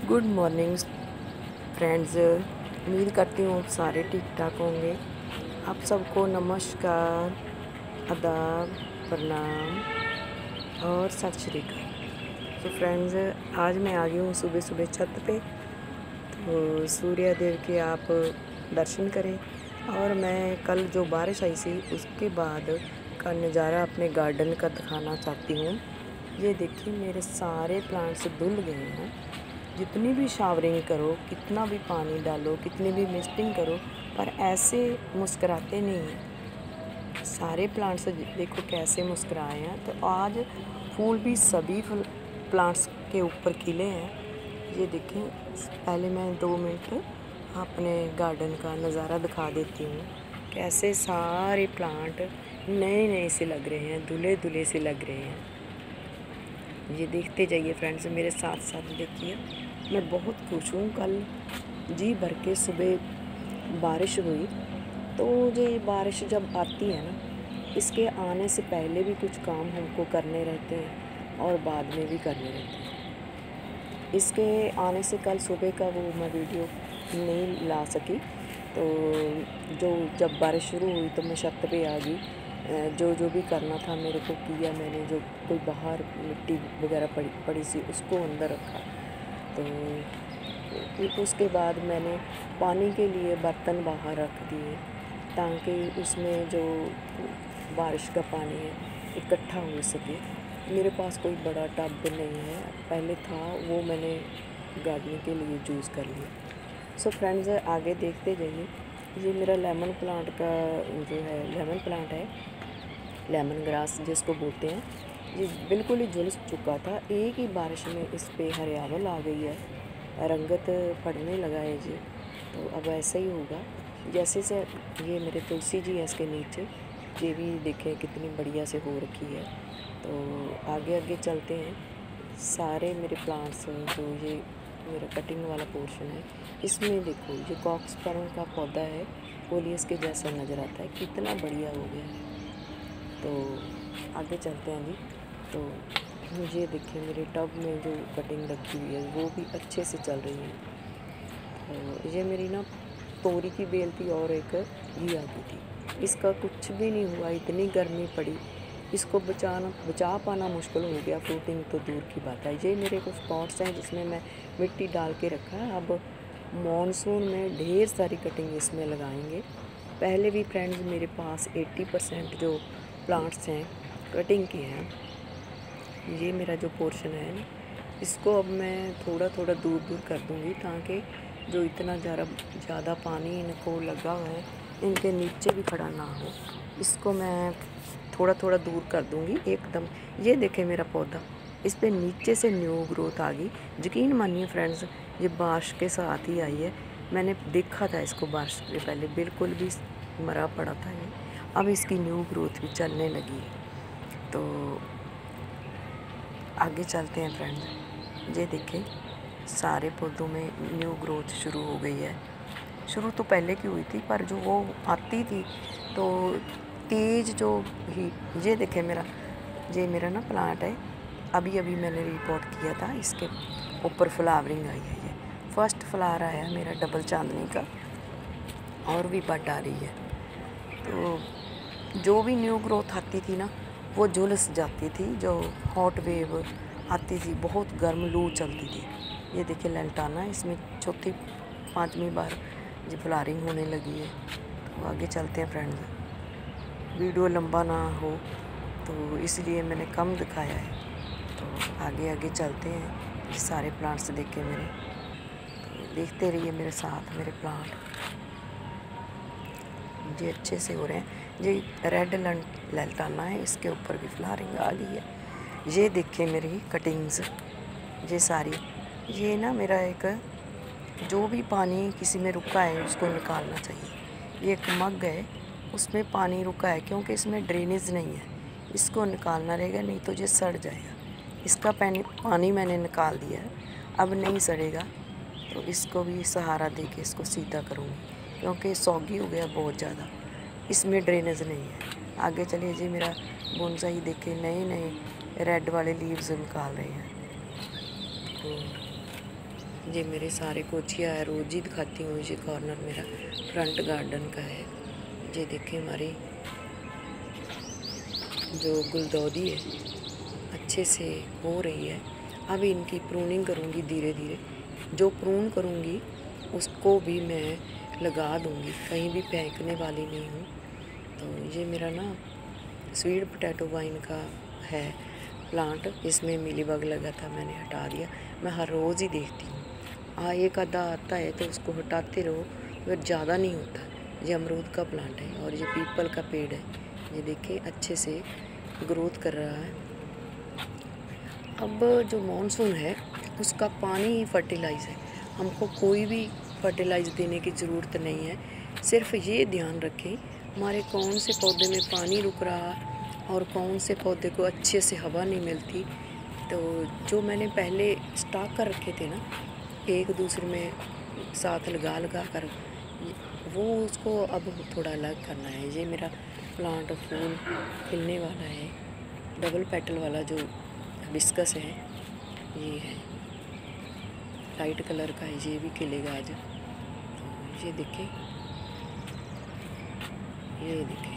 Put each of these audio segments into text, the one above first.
Good morning friends. उम्मीद करती हूँ सारे ठीक ठाक होंगे। आप सबको नमस्कार, आदाब, प्रणाम और सत श्री अकाल। तो फ्रेंड्स, आज मैं आ गई हूँ सुबह सुबह छत पे, तो सूर्य देव के आप दर्शन करें। और मैं कल जो बारिश आई थी उसके बाद का नज़ारा अपने गार्डन का दिखाना चाहती हूँ। ये देखिए, मेरे सारे प्लांट्स धुल गए हैं। जितनी भी शावरिंग करो, कितना भी पानी डालो, कितनी भी मिस्टिंग करो, पर ऐसे मुस्कुराते नहीं हैं। सारे प्लांट्स देखो कैसे मुस्कुराए हैं। तो आज फूल भी सभी प्लांट्स के ऊपर खिले हैं। ये देखें, पहले मैं 2 मिनट अपने गार्डन का नज़ारा दिखा देती हूँ। कैसे सारे प्लांट नए नए से लग रहे हैं, धुले धुले से लग रहे हैं। ये देखते जाइए फ्रेंड्स, मेरे साथ साथ देखिए। मैं बहुत खुश हूँ। कल जी भर के सुबह बारिश हुई। तो ये बारिश जब आती है ना, इसके आने से पहले भी कुछ काम हमको करने रहते हैं और बाद में भी करने रहते हैं। इसके आने से कल सुबह का वो मैं वीडियो नहीं ला सकी। तो जब बारिश शुरू हुई तो मैं छत पे आ गई। जो भी करना था मेरे को किया मैंने। जो कोई बाहर मिट्टी वगैरह पड़ी सी उसको अंदर रखा। तो उसके बाद मैंने पानी के लिए बर्तन बाहर रख दिए, ताकि उसमें जो बारिश का पानी है इकट्ठा हो सके। मेरे पास कोई बड़ा टब नहीं है, पहले था, वो मैंने गार्डनिंग के लिए यूज़ कर लिया। सो फ्रेंड्स, आगे देखते जाइए। ये मेरा लेमन प्लांट का जो है, लेमन प्लांट है, लेमन ग्रास जिसको बोलते हैं। ये बिल्कुल ही झुलस चुका था। एक ही बारिश में इस पे हरियावल आ गई है, रंगत पड़ने लगा है जी। तो अब ऐसा ही होगा। जैसे से ये मेरे तुलसी जी है इसके नीचे, ये भी देखें कितनी बढ़िया से हो रखी है। तो आगे आगे चलते हैं। सारे मेरे प्लांट्स जो ये मेरा कटिंग वाला पोर्शन है, इसमें देखो ये कॉक्सपर्म का पौधा है, कोलियस के जैसा नज़र आता है, कितना बढ़िया हो गया है। तो आगे चलते हैं जी। तो मुझे देखिए, मेरे टब में जो कटिंग रखी हुई है वो भी अच्छे से चल रही है। तो ये मेरी ना तोरी की बेल थी और एक घी आ गई थी। इसका कुछ भी नहीं हुआ, इतनी गर्मी पड़ी, इसको बचा पाना मुश्किल हो गया। फ्रूटिंग तो दूर की बात है। ये मेरे कुछ पॉट्स हैं जिसमें मैं मिट्टी डाल के रखा है। अब मॉनसून में ढेर सारी कटिंग इसमें लगाएंगे। पहले भी फ्रेंड्स मेरे पास 80% जो प्लांट्स हैं कटिंग के हैं। ये मेरा जो पोर्शन है, इसको अब मैं थोड़ा थोड़ा दूर दूर कर दूँगी, ताकि जो इतना ज़्यादा पानी इनको लगा हुआ है इनके नीचे भी खड़ा ना हो। इसको मैं थोड़ा थोड़ा दूर कर दूँगी एकदम। ये देखें मेरा पौधा, इस पे नीचे से न्यू ग्रोथ आ गई। यकीन मानिए फ्रेंड्स, ये बारिश के साथ ही आई है। मैंने देखा था इसको बारिश से पहले, बिल्कुल भी मरा पड़ा था ये। अब इसकी न्यू ग्रोथ भी चलने लगी है। तो आगे चलते हैं फ्रेंड्स। ये देखें, सारे पौधों में न्यू ग्रोथ शुरू हो गई है। शुरू तो पहले की हुई थी, पर जो वो आती थी तो तेज़ जो ही। ये देखें ये मेरा ना प्लांट है, अभी अभी मैंने रिपोर्ट किया था, इसके ऊपर फ्लावरिंग आई है। ये फर्स्ट फ्लावर आया मेरा डबल चांदनी का, और भी बड आ रही है। तो जो भी न्यू ग्रोथ आती थी ना, वो झुलस जाती थी। जो हॉट वेव आती थी, बहुत गर्म लू चलती थी। ये देखिए लैंटाना, इसमें चौथी 5वीं बार जो फ्लावरिंग होने लगी है। तो आगे चलते हैं फ्रेंड्स। वीडियो लंबा ना हो तो इसलिए मैंने कम दिखाया है। तो आगे आगे चलते हैं। ये सारे प्लांट्स देखे मेरे, तो देखते रहिए मेरे साथ। मेरे प्लांट ये अच्छे से हो रहे हैं। ये रेड लैंटाना है, इसके ऊपर भी फ्लावरिंग आ गई है। ये देखिए मेरी कटिंग्स, ये सारी। ये ना मेरा एक, जो भी पानी किसी में रुका है उसको निकालना चाहिए। ये एक मग है, उसमें पानी रुका है, क्योंकि इसमें ड्रेनेज नहीं है, इसको निकालना रहेगा, नहीं तो ये सड़ जाएगा। इसका पानी मैंने निकाल दिया है, अब नहीं सड़ेगा। तो इसको भी सहारा दे के इसको सीधा करूँगी, क्योंकि सौगी हो गया बहुत ज़्यादा, इसमें ड्रेनेज नहीं है। आगे चलिए जी। मेरा बोनसाई देखे, नए नए रेड वाले लीव्स निकाल रहे हैं। तो ये मेरे सारे कोचिया है, रोज़ ही दिखाती हूँ। ये कॉर्नर मेरा फ्रंट गार्डन का है। ये देखें हमारी जो गुलदौदी है अच्छे से हो रही है। अब इनकी प्रूनिंग करूँगी धीरे धीरे। जो प्रून करूँगी उसको भी मैं लगा दूँगी, कहीं भी फेंकने वाली नहीं हूँ। तो ये मेरा ना स्वीट पोटैटो वाइन का है प्लांट, इसमें मिलीबग लगा था, मैंने हटा दिया। मैं हर रोज़ ही देखती हूँ, एक आधा आता है तो उसको हटाते रहो, फिर ज़्यादा नहीं होता। ये अमरूद का प्लांट है और ये पीपल का पेड़ है। ये देखिए अच्छे से ग्रोथ कर रहा है। अब जो मॉनसून है उसका पानी ही फर्टिलाइज़ है, हमको कोई भी फर्टिलाइज़ देने की ज़रूरत नहीं है। सिर्फ ये ध्यान रखें हमारे कौन से पौधे में पानी रुक रहा और कौन से पौधे को अच्छे से हवा नहीं मिलती। तो जो मैंने पहले स्टॉक कर रखे थे ना, एक दूसरे में साथ लगा कर, वो उसको अब थोड़ा अलग करना है। ये मेरा प्लांट फूल खिलने वाला है, डबल पेटल वाला जो हिबिस्कस है, ये है लाइट कलर का है, ये भी खिलेगा आज। तो ये देखें, ये देखें,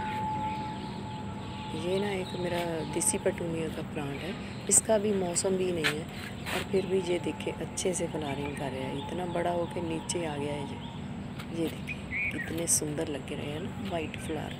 ये ना एक मेरा देसी पेटूनिया का प्लांट है। इसका भी मौसम भी नहीं है और फिर भी ये देखें अच्छे से फ्लावरिंग कर रहा है। इतना बड़ा होकर नीचे आ गया है। ये देखें कितने सुंदर लग रहे हैं ना वाइट फ्लावर।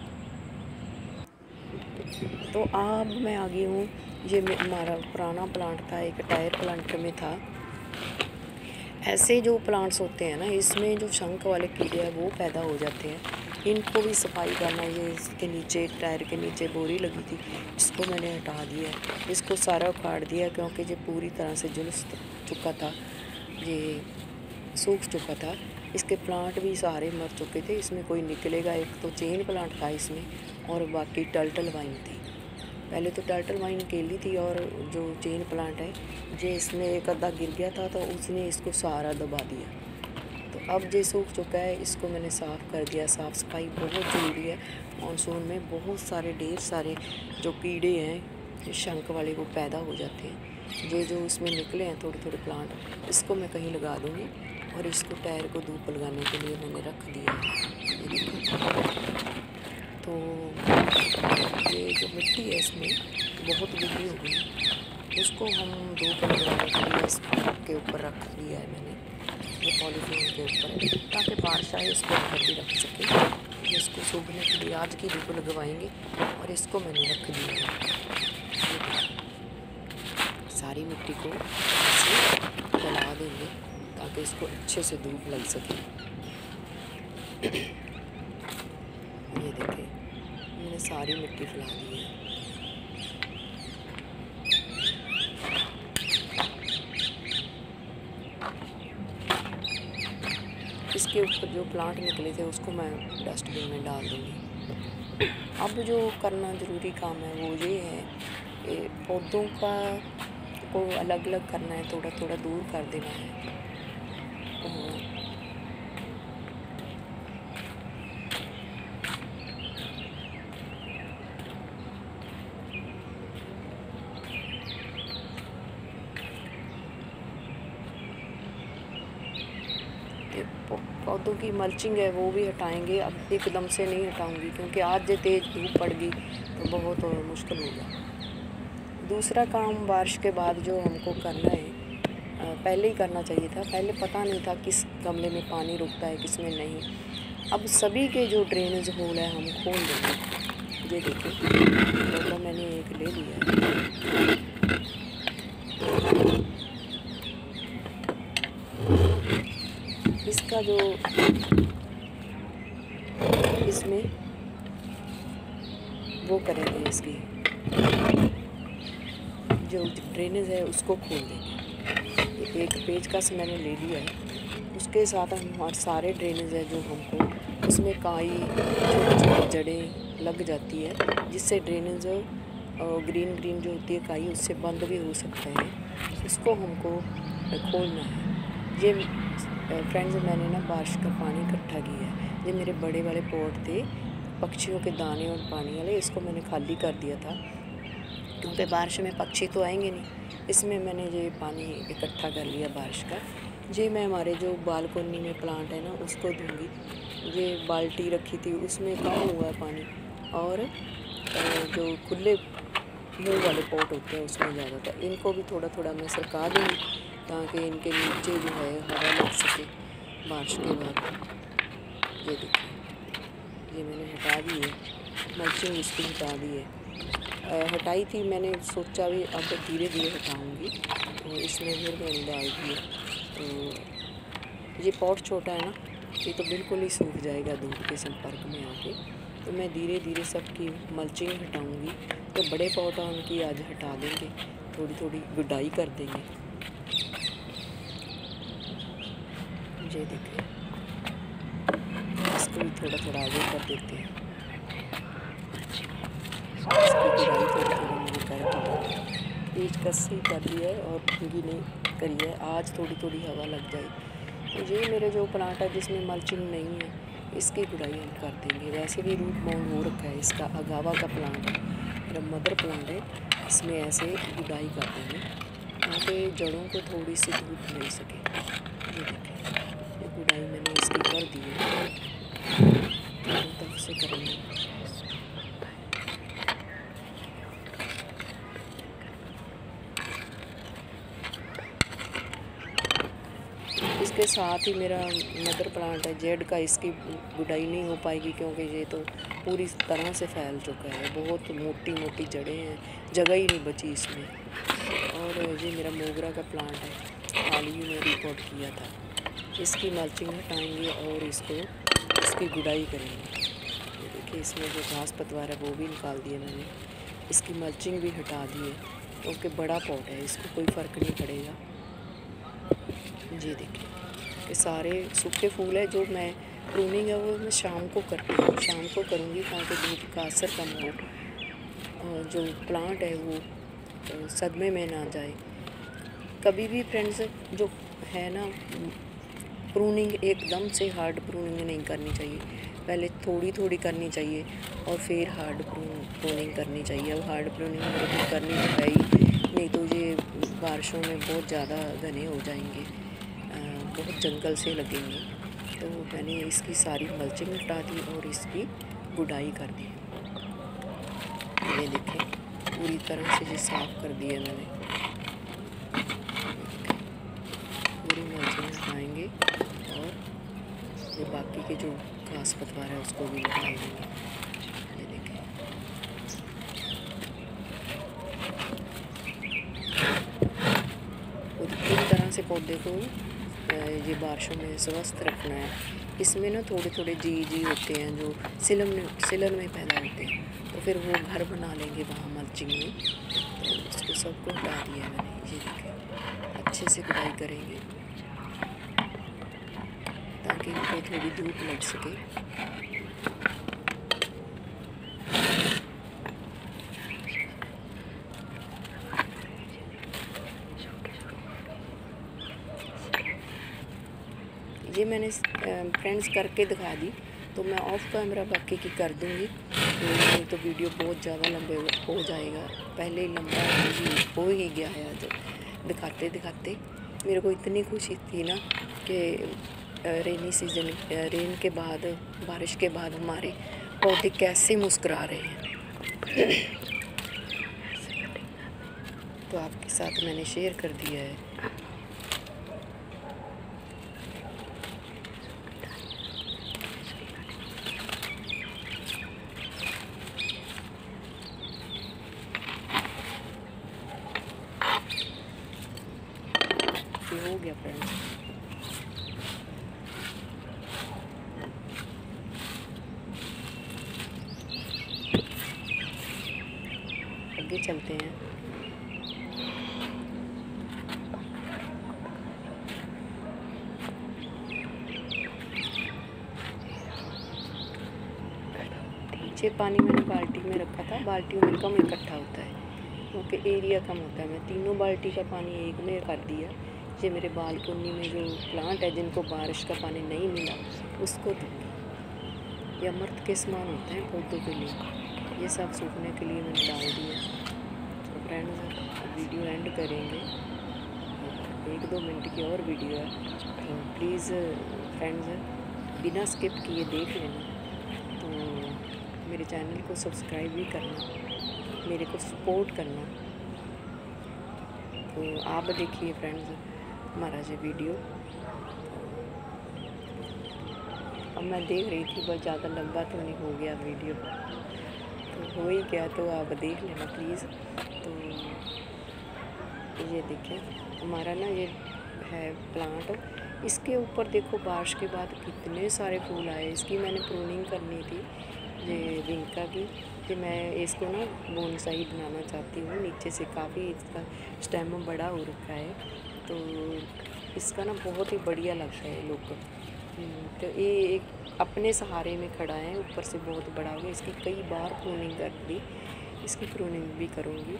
तो अब मैं आ गई हूँ, ये हमारा पुराना प्लांट था, एक टायर प्लांट में था। ऐसे जो प्लांट्स होते हैं ना, इसमें जो शंख वाले कीड़े हैं वो पैदा हो जाते हैं। इनको भी सफाई करना। ये इसके नीचे टायर के नीचे बोरी लगी थी, इसको मैंने हटा दिया, इसको सारा उखाड़ दिया क्योंकि ये पूरी तरह से झुलस चुका था, ये सूख चुका था। इसके प्लांट भी सारे मर चुके थे, इसमें कोई निकलेगा। एक तो चेन प्लांट था इसमें और बाकी टर्टल वाइन थी। पहले तो टर्टल वाइन केली थी और जो चेन प्लांट है ये इसमें एक आधा गिर गया था तो उसने इसको सारा दबा दिया। तो अब ये सूख चुका है, इसको मैंने साफ़ कर दिया। साफ़ सफाई बहुत ज़रूरी है। मानसून में बहुत सारे ढेर सारे जो कीड़े हैं शंख वाले वो पैदा हो जाते हैं। ये जो इसमें निकले हैं थोड़े थोड़े प्लांट, इसको मैं कहीं लगा दूँगी और इसको टायर को धूप लगाने के लिए मैंने रख दिया है। तो ये जो मिट्टी है इसमें बहुत गीली हो गई, उसको हम धूप लगाने के लिए इसके ऊपर रख दिया है मैंने, ये पॉलीथीन के ऊपर, ताकि बारिश आए इसको ऊपर भी रख सके। इसको सूखने के लिए आज की धूप लगवाएंगे और इसको मैंने रख दिया है। सारी मिट्टी को ऐसे फैला देंगे ताकि इसको अच्छे से धूप लग सके। ये देखें मैंने सारी मिट्टी फैला दी है। इसके ऊपर जो प्लांट निकले थे उसको मैं डस्टबिन में डाल दूँगी। अब जो करना ज़रूरी काम है वो ये है कि पौधों का को अलग अलग करना है, थोड़ा थोड़ा दूर कर देना है। पौधों की मल्चिंग है वो भी हटाएंगे, अब एकदम से नहीं हटाऊंगी क्योंकि आज जो तेज़ धूप पड़ गई तो बहुत मुश्किल होगा। दूसरा काम बारिश के बाद जो हमको करना है, पहले ही करना चाहिए था। पहले पता नहीं था किस गमले में पानी रुकता है किस में नहीं। अब सभी के जो ड्रेनेज होल है हम खोल देंगे। ये देखिए तो मैंने एक ले लिया है। इसका जो इसमें वो करेंगे, इसकी जो ड्रेनेज है उसको खोल देंगे। एक पेज का से मैंने ले लिया है, उसके साथ हमारे सारे ड्रेनेज है जो हमको उसमें काई छोटी छोटी जड़ें लग जाती है, जिससे ड्रेनेज ग्रीन ग्रीन जो होती है काई उससे बंद भी हो सकता है, उसको हमको खोलना है। ये फ्रेंड्स मैंने ना बारिश का पानी इकट्ठा किया है। ये मेरे बड़े वाले पॉट थे पक्षियों के दाने और पानी वाले, इसको मैंने खाली कर दिया था क्योंकि बारिश में पक्षी तो आएंगे नहीं। इसमें मैंने ये पानी इकट्ठा कर लिया बारिश का। ये मैं हमारे जो बालकोनी में प्लांट है ना उसको दूंगी। ये बाल्टी रखी थी उसमें कम हुआ है पानी, और जो खुले मुंह वाले पॉट होते हैं उसमें ज़्यादा था। इनको भी थोड़ा थोड़ा मैं सरका दूँगी ताकि इनके नीचे जो है हवा लग सके बारिश के बाद। ये देखिए, ये मैंने हटा दी है, मल्चिंग इसकी हटा दी है। हटाई थी मैंने, सोचा भी अब धीरे धीरे हटाऊँगी, तो इसमें फिर मैंने डाल दिए। तो ये पॉट छोटा है ना, ये तो बिल्कुल ही सूख जाएगा धूप के संपर्क में आके। तो मैं धीरे धीरे सबकी मल्चिंग हटाऊँगी। तो बड़े पॉट हैं उनकी आज हटा देंगे, थोड़ी थोड़ी गुडाई कर देंगे। ये देखिए, इसको भी थोड़ा थोड़ा आगे कर देते हैं। इसकी गुडाई थोड़ी थोड़ी मैंने कर दी, पेचकस से कर दिया है और ढंगी नहीं करी है। आज थोड़ी थोड़ी हवा लग जाए। तो ये मेरे जो प्लांट है जिसमें मल्चिंग नहीं है, इसकी गुडाई हम कर देंगे। वैसे भी रूट माउंट हो रखा है इसका, अगावा का प्लांट है मेरा, मदर प्लांट है। इसमें ऐसे गुडाई कर देंगे ताकि जड़ों को थोड़ी सी धूप मिल सके। ये देखें, ये गुडाई मैंने इसकी कर दी है, दोनों तरफ से करेंगे। इसके साथ ही मेरा मदर प्लांट है जेड का, इसकी गुडाई नहीं हो पाएगी क्योंकि ये तो पूरी तरह से फैल चुका है। बहुत मोटी मोटी जड़ें हैं, जगह ही नहीं बची इसमें। और ये मेरा मोगरा का प्लांट है, हाल ही में रिपोर्ट किया था। इसकी मल्चिंग हटाएंगे और इसकी गुडाई करेंगे। ये देखिए, इसमें जो घास पतवार है वो भी निकाल दिए मैंने, इसकी मल्चिंग भी हटा दी है क्योंकि बड़ा पॉट है, इसको कोई फ़र्क नहीं पड़ेगा। जी देखिए, ये सारे सूखे फूल है। जो मैं प्रूनिंग है वो मैं शाम को करती हूँ, शाम को करूँगी ताकि धूप का असर कम हो और जो प्लांट है वो सदमे में ना जाए। कभी भी फ्रेंड्स जो है ना, प्रूनिंग एकदम से हार्ड प्रूनिंग नहीं करनी चाहिए, पहले थोड़ी थोड़ी करनी चाहिए और फिर हार्ड प्रूनिंग करनी चाहिए। अब हार्ड प्रूनिंग मेरे को करनी तो है ही, नहीं तो ये बारिशों में बहुत ज़्यादा घने हो जाएंगे, बहुत जंगल से लगेंगे। तो मैंने इसकी सारी मल्चिंग हटा दी और इसकी गुडाई कर दी। ये देखें, पूरी तरह से ये साफ़ कर दिया मैंने। पूरी मल्चिंग हटाएंगे और ये बाकी के जो घास पतवार है उसको भी निकाल देंगे। ये देखें, पूरी तरह से पौधे को ये बारिशों में स्वस्थ रखना है। इसमें ना थोड़े थोड़े जी होते हैं जो सिलन में पैदा होते हैं, तो फिर वो घर बना लेंगे वहाँ मल्चिंग में। तो इसको सबको हटा दिया मैंने। ये देखें, अच्छे से गुडाई करेंगे ताकि इनको थोड़ी धूप लग सके। ये मैंने फ्रेंड्स करके दिखा दी, तो मैं ऑफ कैमरा बाकी की कर दूँगी, नहीं तो वीडियो बहुत ज़्यादा लंबे हो जाएगा। पहले ही लंबा हो ही गया है आज दिखाते दिखाते। मेरे को इतनी खुशी थी ना कि रेनी सीज़न, रेन के बाद, बारिश के बाद हमारे पौधे कैसे मुस्कुरा रहे हैं। तो आपके साथ मैंने शेयर कर दिया है। हो गया फ्रेंड्स, आगे चलते हैं। नीचे पानी मैंने बाल्टी में रखा था, बाल्टी में कम इकट्ठा होता है क्योंकि एरिया कम होता है। मैं तीनों बाल्टी का पानी एक में कर दिया। ये मेरे बालकोनी में जो प्लांट है जिनको बारिश का पानी नहीं मिला उसको दूँगी। ये अमृत के समान होते हैं पौधों के लिए। ये सब सूखने के लिए मैंने डाल दिया। तो फ्रेंड्स वीडियो एंड करेंगे। 1-2 मिनट की और वीडियो है, तो प्लीज़ फ्रेंड्स बिना स्किप किए देख लेना। तो मेरे चैनल को सब्सक्राइब भी करना, मेरे को सपोर्ट करना। तो आप देखिए फ्रेंड्स हमारा जो वीडियो। अब मैं देख रही थी बहुत ज़्यादा लंबा तो नहीं हो गया वीडियो, तो हो ही गया, तो आप देख लेना प्लीज़। तो ये देखें हमारा ना ये है प्लांट, इसके ऊपर देखो बारिश के बाद कितने सारे फूल आए। इसकी मैंने प्रूनिंग करनी थी, ये विंका की, कि मैं इसको ना बोनसाई बनाना चाहती हूँ। नीचे से काफ़ी इसका स्टेम बड़ा हो रखा है, तो इसका ना बहुत ही बढ़िया लगता है लुक। तो ये एक अपने सहारे में खड़ा है, ऊपर से बहुत बड़ा हो गया। इसकी कई बार प्रूनिंग कर दी, इसकी प्रूनिंग भी करूँगी।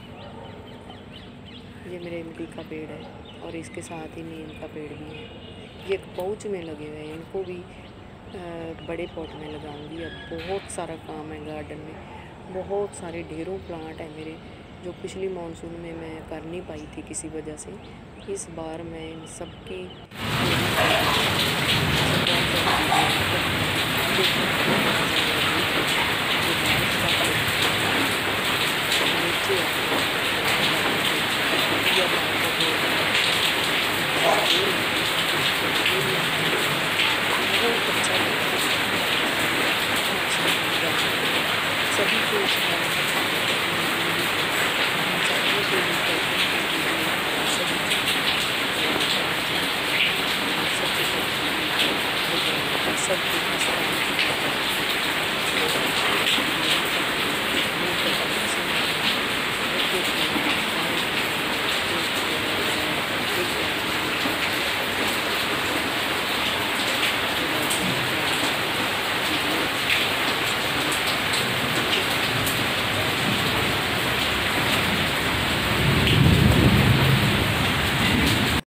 ये मेरे इमली का पेड़ है और इसके साथ ही नीम का पेड़ भी है। ये एक पाउच में लगे हुए हैं, इनको भी बड़े पॉट में लगाऊंगी। अब बहुत सारा काम है गार्डन में, बहुत सारे ढेरों प्लांट है मेरे, जो पिछली मानसून में मैं कर नहीं पाई थी किसी वजह से। इस बार मैं इन सबकी